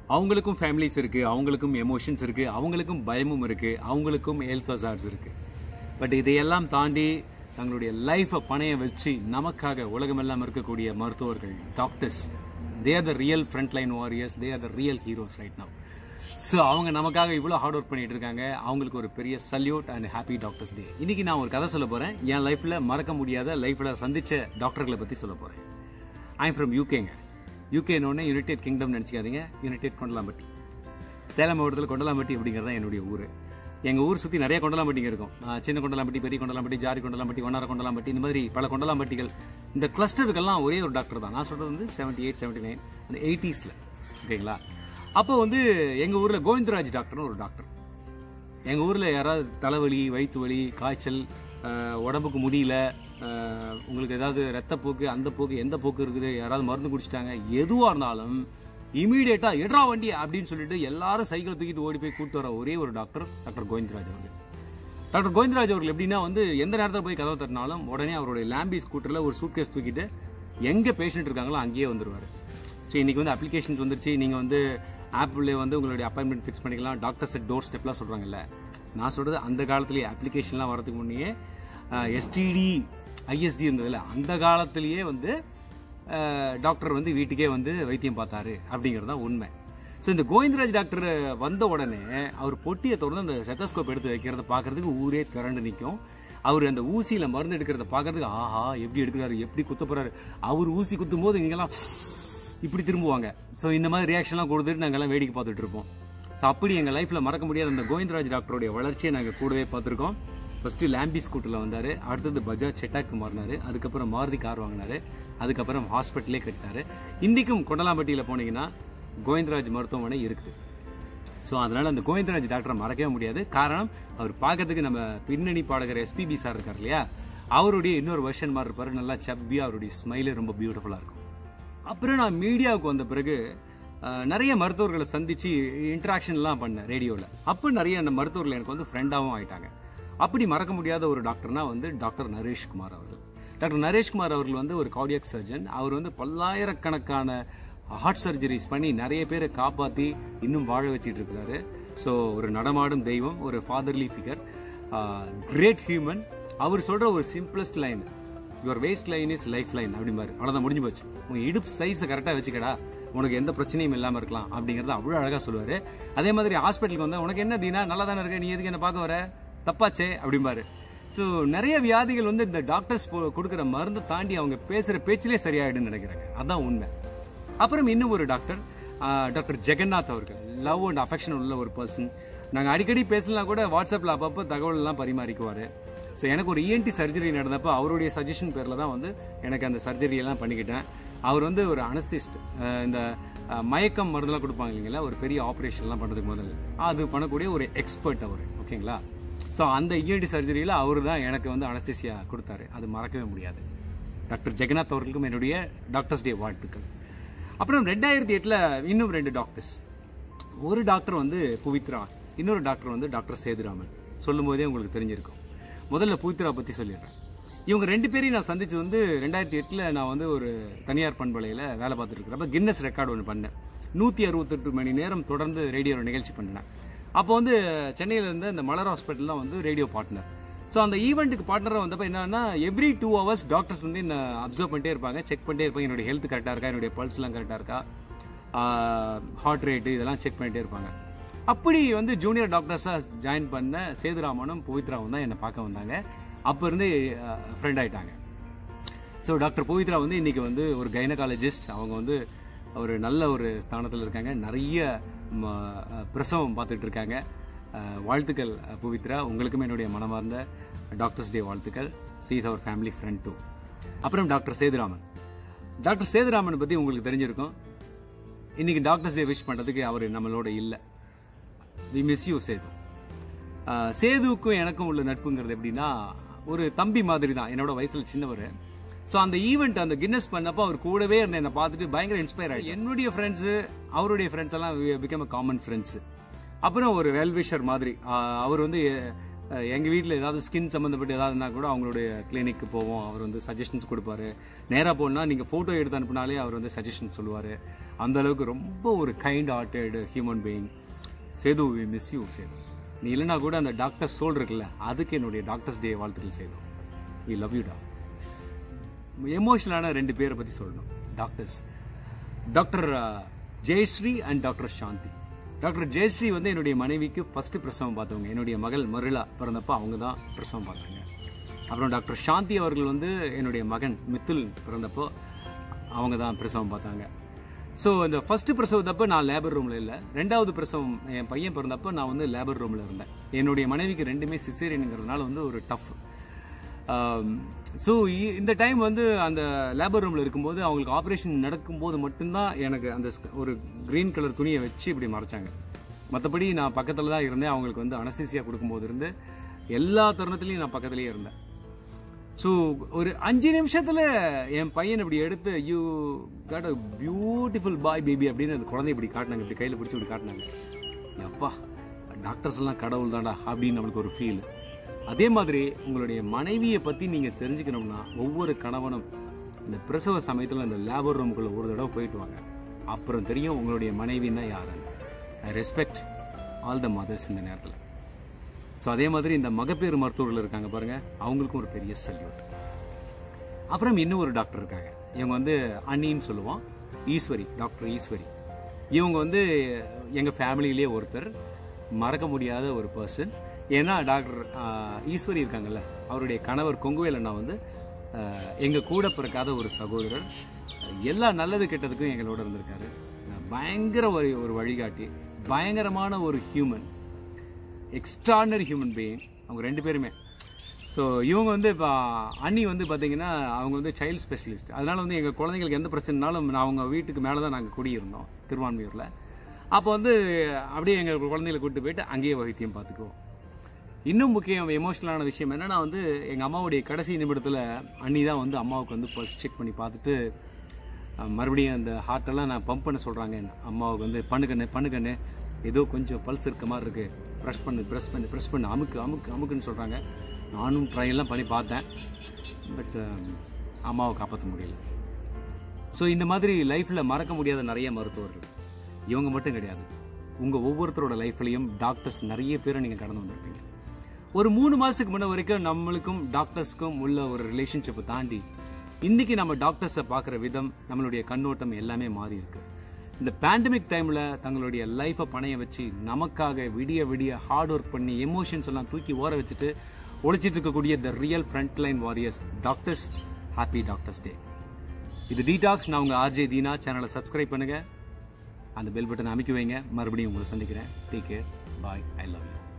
அவங்களுக்கும் ஃபேமிலிஸ் இருக்கு, அவங்களுக்கும் எமோஷன்ஸ் இருக்கு, அவங்களுக்கும் பயமும் இருக்கு, அவங்களுக்கும் ஹெல்த் ஹசார்ட்ஸ் இருக்கு. பட் இதையெல்லாம் தாண்டி தங்களுடைய லைஃபை பணைய வச்சு நமக்காக உலகமெல்லாம் இருக்கக்கூடிய மருத்துவர்கள், doctors, they are the real front line warriors, they are the real heroes right now. So அவங்க நமக்காக இவ்வளோ ஹார்ட் ஒர்க் பண்ணிட்டு இருக்காங்க. அவங்களுக்கு ஒரு பெரிய salute and happy doctors day. இன்னைக்கு நான் ஒரு கதை சொல்ல போறேன். என் லைஃப்ல மறக்க முடியாத லைஃப்ல சந்திச்ச டாக்டர்களை பத்தி சொல்ல போறேன். ஐ எம் ஃப்ரம் யூகேங்க. யூகேன்னு யுனைடெட் கிங்டம் நினைச்சுக்காதீங்க, யுனைடெட் கொண்டலாம்பட்டி. சேலம் மாவட்டத்தில் கொண்டலாம்பட்டி அப்படிங்கிறது தான் என்னுடைய ஊர். எங்கள் ஊர் சுற்றி நிறைய கொண்டலாம்பட்டிங்க இருக்கும். சின்ன கொண்டலாம்பட்டி, பெரிய கொண்டலாம்பட்டி, ஜாரி கொண்டலாம்பட்டி, ஒன்னார கொண்டலாம்பட்டி, இந்த மாதிரி பல கொண்டலாம்பட்டிகள். இந்த கிளஸ்டருக்கெல்லாம் ஒரே ஒரு டாக்டர் தான். நான் சொல்கிறது வந்து 78, 79 அந்த 80s ஓகேங்களா. அப்போ வந்து எங்கள் ஊரில் கோவிந்தராஜ் டாக்டர்னு ஒரு டாக்டர். எங்கள் ஊரில் யாராவது தலைவலி, வயிற்று வலி, காய்ச்சல், உடம்புக்கு முடியல, உங்களுக்கு ஏதாவது ரத்தப்போக்கு, அந்த போக்கு, எந்த போக்கு இருக்குது, யாராவது மருந்து குடிச்சிட்டாங்க, எதுவாக இருந்தாலும் இமீடியட்டா எட்ரா வண்டி அப்படின்னு சொல்லிட்டு எல்லாரும் சைக்கிள் தூக்கிட்டு ஓடி போய் கூட்டு வர ஒரே ஒரு டாக்டர் டாக்டர் கோவிந்தராஜ் அவர்கள். டாக்டர் கோவிந்தராஜ் அவர்கள் எப்படின்னா வந்து எந்த நேரத்தில் போய் கதவை தட்டினாலும் உடனே அவருடைய லேம்பி ஸ்கூட்டர்ல ஒரு சூட்கேஸ் தூக்கிட்டு எங்க பேஷண்ட் இருக்காங்களோ அங்கேயே வந்துருவாரு. ஸோ இன்னைக்கு வந்து அப்ளிகேஷன்ஸ் வந்துருச்சு. நீங்க வந்து ஆப்ல வந்து உங்களுடைய அப்பாயின்மெண்ட் ஃபிக்ஸ் பண்ணிக்கலாம். டாக்டர் செட் டோர் ஸ்டெப்லாம் சொல்றாங்கல்ல. நான் சொல்றது அந்த காலத்திலேயே அப்ளிகேஷன்லாம் வரதுக்கு முன்னே எஸ்டிடி ஐஎஸ்டி இருந்ததுல அந்த காலத்திலேயே வந்து டாக்டர் வந்து வீட்டுக்கே வந்து வைத்தியம் பார்த்தாரு அப்படிங்கிறது தான் உண்மை. ஸோ இந்த கோவிந்தராஜ் டாக்டர் வந்த உடனே அவர் பொட்டியை தொடர்ந்து அந்த ஸ்டெத்தோஸ்கோப் எடுத்து வைக்கிறத பார்க்கறதுக்கு ஊரே திரண்டு நிற்கும். அவர் அந்த ஊசியில் மருந்து எடுக்கிறத பார்க்கறதுக்கு ஆஹா எப்படி எடுக்கிறாரு, எப்படி குத்த போறாரு, அவர் ஊசி குத்தும் போது நீங்கெல்லாம் இப்படி திரும்புவாங்க. ஸோ இந்த மாதிரி ரியாக்ஷன்லாம் கொடுத்துட்டு நாங்கள்லாம் வேடிக்கை பார்த்துட்டு இருப்போம். ஸோ அப்படி எங்கள் லைஃப்பில் மறக்க முடியாத அந்த கோவிந்தராஜ் டாக்டருடைய வளர்ச்சியை நாங்கள் கூடவே பார்த்துருக்கோம். ஃபர்ஸ்ட்டு லேம்பி ஸ்கூட்டரில் வந்தார், அடுத்தது பஜாஜ் செட்டாக்கு மாறினார், அதுக்கப்புறம் மாருதி கார் வாங்கினார், அதுக்கப்புறம் ஹாஸ்பிட்டலே கட்டினார். இன்றைக்கும் கொண்டலாம்பட்டியில் போனீங்கன்னா கோவிந்தராஜ் மருத்துவமனை இருக்குது. ஸோ அதனால் அந்த கோவிந்தராஜ் டாக்டரை மறக்கவே முடியாது. காரணம் அவர் பார்க்கறதுக்கு நம்ம பின்னணி பாடகர் எஸ்பிபி சார் இருக்கார் இல்லையா, அவருடைய இன்னொரு வெர்ஷன் மாதிரி இருப்பார். நல்லா சப்பியாக, அவருடைய ஸ்மைலே ரொம்ப பியூட்டிஃபுல்லாக இருக்கும். அப்புறம் நான் மீடியாவுக்கு வந்த பிறகு நிறைய மருத்துவர்களை சந்திச்சு இன்ட்ராக்ஷன்லாம் பண்ணேன் ரேடியோவில். அப்போ நிறைய அந்த மருத்துவர்கள் எனக்கு வந்து ஃப்ரெண்டாகவும் ஆயிட்டாங்க. அப்படி மறக்க முடியாத ஒரு டாக்டர்னா வந்து டாக்டர் நரேஷ்குமார் அவர்கள். டாக்டர் நரேஷ்குமார் அவர்கள் வந்து ஒரு கார்டியாக் சர்ஜன். அவர் வந்து பல்லாயிரக்கணக்கான ஹார்ட் சர்ஜரிஸ் பண்ணி நிறைய பேரை காப்பாற்றி இன்னும் வாழ வச்சுட்டு இருக்கிறாரு. ஸோ ஒரு நடமாடும் தெய்வம், ஒரு ஃபாதர்லி ஃபிகர், கிரேட் ஹியூமன். அவர் சொல்ற ஒரு simplest line, your waist line is life line அப்படிம்பாரு. அவ்வளோதான், முடிஞ்சு போச்சு. உங்க இடுப்பு சைஸை கரெக்டாக வச்சுக்கடா, உனக்கு எந்த பிரச்சனையும் இல்லாமல் இருக்கலாம் அப்படிங்கிறத அவ்வளோ அழகாக சொல்லுவார். அதே மாதிரி ஹாஸ்பிட்டலுக்கு வந்தால் உனக்கு என்ன தீனா, நல்லா தானே இருக்க, நீ எதுக்கு என்ன பார்க்க வர, தப்பாச்சே அப்படிம்பாரு. ஸோ நிறைய வியாதிகள் வந்து இந்த டாக்டர்ஸ் கொடுக்குற மருந்து தாண்டி அவங்க பேசுகிற பேச்சிலே சரியாயிடுன்னு நினைக்கிறாங்க. அதான் உண்மை. அப்புறம் இன்னும் ஒரு டாக்டர், டாக்டர் ஜெகநாத் அவர்கள். லவ் அண்ட் அஃபெக்ஷன் உள்ள ஒரு பர்சன். நாங்கள் அடிக்கடி பேசலாம் கூட, வாட்ஸ்அப்பில் அப்பப்போ தகவல் எல்லாம் பரிமாறிக்குவார். ஸோ எனக்கு ஒரு இஎன்டி சர்ஜரி நடந்தப்போ அவருடைய சஜஷன் பேரில் தான் வந்து எனக்கு அந்த சர்ஜரி எல்லாம் பண்ணிக்கிட்டேன். அவர் வந்து ஒரு அனஸ்திஸ்ட். இந்த மயக்கம் மருந்துலாம் கொடுப்பாங்க இல்லைங்களா, ஒரு பெரிய ஆப்ரேஷன்லாம் பண்ணுறதுக்கு முதல்ல அது பண்ணக்கூடிய ஒரு எக்ஸ்பர்ட் அவர். ஓகேங்களா. ஸோ அந்த இஎன்டி சர்ஜரியில் அவர் தான் எனக்கு வந்து அனஸ்தீசியா கொடுத்தாரு. அது மறக்கவே முடியாது. டாக்டர் ஜெகநாத் அவர்களுக்கும் என்னுடைய டாக்டர்ஸ் டே வாழ்த்துக்கள். அப்புறம் 2008 இன்னும் 2 டாக்டர்ஸ். ஒரு டாக்டர் வந்து புவித்ரா, இன்னொரு டாக்டர் வந்து டாக்டர் சேதுராமன். சொல்லும் போதே உங்களுக்கு தெரிஞ்சிருக்கும். முதல்ல புவித்ரா பற்றி சொல்லிடுறேன். இவங்க 2 பேரையும் நான் சந்திச்சு வந்து 2008 நான் வந்து ஒரு தனியார் பண்பலையில் வேலை பார்த்துட்டு இருக்கிறப்ப கின்னஸ் ரெக்கார்டு ஒன்று பண்ணேன். 168 மணி நேரம் தொடர்ந்து ரேடியோவில் நிகழ்ச்சி பண்ணினேன். அப்போ வந்து சென்னையில் இருந்த இந்த மலர் ஹாஸ்பிட்டல்லாம் வந்து ரேடியோ பார்ட்னர். ஸோ அந்த ஈவெண்ட்டுக்கு பார்ட்னராக வந்தப்போ என்னன்னா, எவ்ரி 2 hours டாக்டர்ஸ் வந்து என்ன அப்சர்வ் பண்ணிட்டே இருப்பாங்க, செக் பண்ணிட்டே இருப்பாங்க. என்னுடைய ஹெல்த் கரெக்டாக இருக்கா, என்னுடைய பல்ஸ்லாம் கரெக்டாக இருக்கா, ஹார்ட் ரேட்டு இதெல்லாம் செக் பண்ணிட்டே இருப்பாங்க. அப்படி வந்து ஜூனியர் டாக்டர்ஸாக ஜாயின் பண்ண சேதுராமனும் பவித்ராவும் தான் என்னை பார்க்க வந்தாங்க. அப்போ இருந்து ஃப்ரெண்ட் ஆகிட்டாங்க. ஸோ டாக்டர் பவித்ரா வந்து இன்னைக்கு வந்து ஒரு கைனகாலஜிஸ்ட். அவங்க வந்து ஒரு நல்ல ஒரு ஸ்தானத்தில் இருக்காங்க. நிறைய பிரசவம் பார்த்துட்டு இருக்காங்க. வாழ்த்துக்கள் பவித்ரா, உங்களுக்கும் என்னுடைய மனமார்ந்த டாக்டர்ஸ் டே வாழ்த்துக்கள். She is our family friend too. அப்புறம் டாக்டர் சேதுராமன். டாக்டர் சேதுராமனை பற்றி உங்களுக்கு தெரிஞ்சிருக்கும். இன்னைக்கு டாக்டர்ஸ் டே விஷ் பண்ணுறதுக்கு அவர் நம்மளோட இல்லை. We miss you Sethu. சேதுவுக்கும் எனக்கும் உள்ள நட்புங்கிறது எப்படின்னா, ஒரு தம்பி மாதிரி தான், என்னோட வயசில் சின்னவர். ஸோ அந்த ஈவெண்ட் அந்த கின்னஸ் பண்ணப்போ அவர் கூடவே இருந்த என்னை பார்த்துட்டு பயங்கர இன்ஸ்பயர் ஆகிடுச்சு. என்னுடைய ஃப்ரெண்ட்ஸு அவருடைய ஃப்ரெண்ட்ஸ் எல்லாம் பிகம் அ காமன் ஃப்ரெண்ட்ஸு. அப்புறம் ஒரு வெல்விஷர் மாதிரி அவர் வந்து எங்கள் வீட்டில் ஏதாவது ஸ்கின் சம்மந்தப்பட்டு ஏதாவதுனா கூட அவங்களுடைய கிளினிக்கு போவோம். அவர் வந்து சஜஷன்ஸ் கொடுப்பாரு. நேராக போனால் நீங்கள் ஃபோட்டோ எடுத்து அனுப்புனாலே அவர் வந்து சஜஷன் சொல்லுவார். அந்த அளவுக்கு ரொம்ப ஒரு kind hearted human being. Sethu, we miss you Sethu. நீ இல்லைனா கூட அந்த டாக்டர் சோல் இருக்குல்ல, அதுக்கு என்னுடைய டாக்டர்ஸ் டே வாழ்த்துக்கள் சேது. வி லவ் யூ டா. எமோஷனலான 2 பேரை பற்றி சொல்லணும். Doctors, doctor Jayashree and doctor Shanthi. Doctor Jayashree வந்து என்னுடைய மனைவிக்கு ஃபர்ஸ்ட் பிரசவம் பார்த்தவங்க. என்னுடைய மகள் மருளா பிறந்தப்போ அவங்க தான் பிரசவம் பார்த்தாங்க. அப்புறம் டாக்டர் சாந்தி அவர்கள் வந்து என்னுடைய மகன் மித்துல் பிறந்தப்போ அவங்க தான் பிரசவம் பார்த்தாங்க. ஸோ இந்த ஃபர்ஸ்ட் பிரசவத்தப்போ நான் லேபர் ரூமில் இல்லை. 2வது பிரசவம் என் பையன் பிறந்தப்போ நான் வந்து லேபர் ரூமில் இருந்தேன். என்னுடைய மனைவிக்கு 2மே சிசேரியனுங்கிறதுனால வந்து ஒரு டஃப். ஸோ இந்த டைம் வந்து அந்த லேபர் ரூமில் இருக்கும்போது அவங்களுக்கு ஆப்ரேஷன் நடக்கும்போது மட்டும்தான் எனக்கு அந்த ஒரு கிரீன் கலர் துணியை வச்சு இப்படி மறைச்சாங்க. மற்றபடி நான் பக்கத்தில் தான் இருந்தேன். அவங்களுக்கு வந்து அனஸ்தீசியா கொடுக்கும்போது இருந்து எல்லா தருணத்துலையும் நான் பக்கத்துலேயே இருந்தேன். ஸோ ஒரு 5 நிமிஷத்தில் என் பையன் இப்படி எடுத்து you got a beautiful boy baby அப்படின்னு அந்த குழந்தை இப்படி காட்டினாங்க. இப்படி கையில் பிடிச்சி இப்படி காட்டினாங்க. அப்பா, டாக்டர்ஸ் எல்லாம் கடவுள் தான்டா அப்படின்னு நம்மளுக்கு ஒரு ஃபீல். அதே மாதிரி உங்களுடைய மனைவியை பற்றி நீங்கள் தெரிஞ்சுக்கணும்னா ஒவ்வொரு கணவனும் இந்த பிரசவ சமயத்தில் அந்த லேபர் ரூமுக்குள்ளே ஒரு தடவை போயிட்டு வாங்க. அப்புறம் தெரியும் உங்களுடைய மனைவின்னா யாருன்னு. I respect all the mothers இந்த நேரத்தில். ஸோ அதே மாதிரி இந்த மகப்பேறு மருத்துவர்கள் இருக்காங்க பாருங்கள், அவங்களுக்கும் ஒரு பெரிய சல்யூட். அப்புறம் இன்னும் ஒரு டாக்டர் இருக்காங்க. இவங்க வந்து அண்ணின்னு சொல்லுவோம், ஈஸ்வரி, டாக்டர் ஈஸ்வரி. இவங்க வந்து எங்கள் ஃபேமிலியிலே ஒருத்தர், மறக்க முடியாத ஒரு பர்சன். ஏன்னா டாக்டர் ஈஸ்வரி இருக்காங்கல்ல, அவருடைய கணவர் கொங்குவேல் அண்ணா வந்து எங்கள் கூட பிறக்காத ஒரு சகோதரர். எல்லா நல்லது கெட்டதுக்கும் எங்களோட இருந்திருக்காரு. பயங்கர ஒரு வழிகாட்டி, பயங்கரமான ஒரு ஹியூமன், எக்ஸ்ட்ராடனரி ஹியூமன் பீயிங் அவங்க 2 பேருமே. ஸோ இவங்க வந்து இப்போ அண்ணி வந்து பார்த்தீங்கன்னா அவங்க வந்து சைல்டு ஸ்பெஷலிஸ்ட். அதனால வந்து எங்கள் குழந்தைங்களுக்கு எந்த பிரச்சனைனாலும் அவங்க வீட்டுக்கு மேலே தான் நாங்கள் குடியிருந்தோம் திருவான்மையூரில். அப்போ வந்து அப்படியே எங்கள் குழந்தைகளை கூப்பிட்டு போயிட்டு அங்கேயே வைத்தியம் பார்த்துக்குவோம். இன்னும் முக்கியம் எமோஷனலான விஷயம் என்னன்னா வந்து எங்கள் அம்மாவுடைய கடைசி நிமிடத்தில் அண்ணி தான் வந்து அம்மாவுக்கு வந்து பல்ஸ் செக் பண்ணி பார்த்துட்டு மறுபடியும் அந்த ஹார்ட்டெல்லாம் நான் பம்ப் பண்ண சொல்கிறாங்க. அம்மாவுக்கு வந்து பண்ணுக்கண்ணு ஏதோ கொஞ்சம் பல்ஸ் இருக்க மாதிரி இருக்குது, ப்ரெஸ் பண்ணு அமுக்குன்னு சொல்கிறாங்க. நானும் ட்ரையெல்லாம் பண்ணி பார்த்தேன், பட் அம்மாவை காப்பாற்ற முடியல. ஸோ இந்த மாதிரி லைஃப்பில் மறக்க முடியாத நிறைய மருத்துவர்கள். இவங்க மட்டும் கிடையாது, உங்கள் ஒவ்வொருத்தரோட லைஃப்லையும் டாக்டர்ஸ் நிறைய பேரை நீங்கள் கடந்து வந்திருப்பீங்க. ஒரு 3 மாதத்துக்கு முன்ன வரைக்கும் நம்மளுக்கும் டாக்டர்ஸ்க்கும் உள்ள ஒரு ரிலேஷன்ஷிப்பை தாண்டி இன்னைக்கு நம்ம டாக்டர்ஸை பார்க்குற விதம், நம்மளுடைய கண்ணோட்டம் எல்லாமே மாறி இருக்கு. இந்த பேண்டமிக் டைமில் தங்களுடைய லைஃப்பை பணைய வச்சு நமக்காக விடிய ஹார்ட் ஒர்க் பண்ணி எமோஷன்ஸ் எல்லாம் தூக்கி ஓர வச்சுட்டு ஒழிச்சிட்டு இருக்கக்கூடிய the real front line warriors doctors. Happy doctors day. இது டீடாக்ஸ். நான் உங்கள் ஆர்ஜே தீனா. சேனலை சப்ஸ்கிரைப் பண்ணுங்கள், அந்த பெல் பட்டன் அமைக்க வைங்க. மறுபடியும் உங்களை சந்திக்கிறேன். Take care, bye, I love you.